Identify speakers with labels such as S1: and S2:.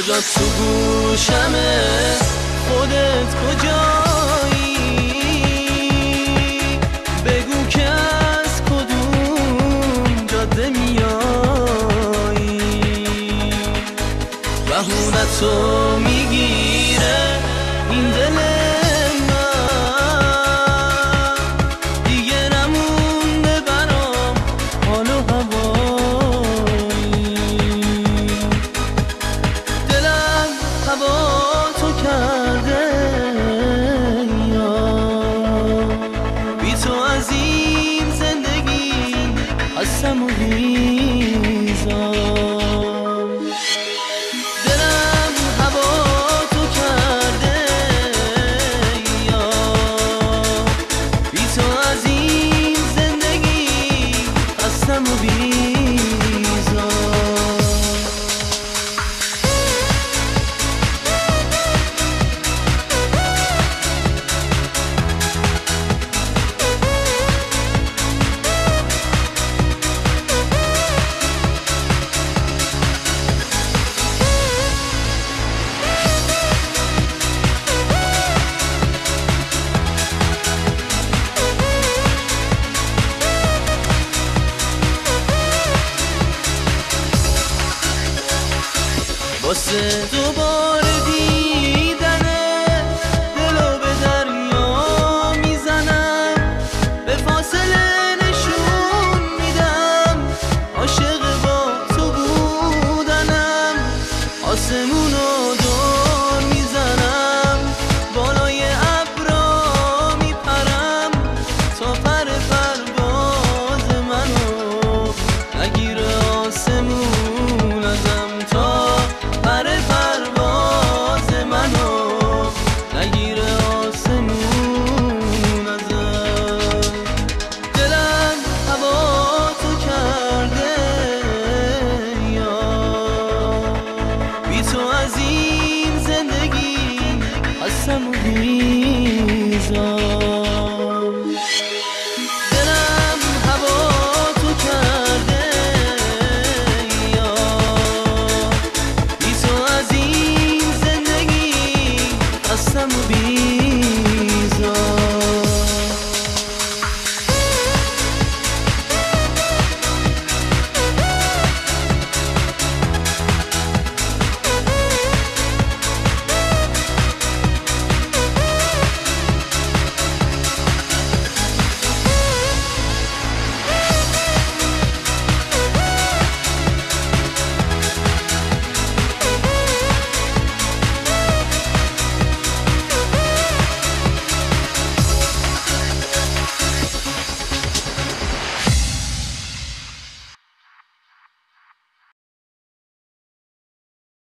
S1: صدا تو گوشمه، خودت کجایی؟ بگو که از کدوم جاده میایی؟ بهونتو میگیره این دل من، دیگه نمونده برام حال و هوایی. دلم هوا تو کرده یار، بی تو از این زندگی هستم و بیزار. دلم هوا تو کرده یار، بی تو از این زندگی هستم و بیزار. واسه تو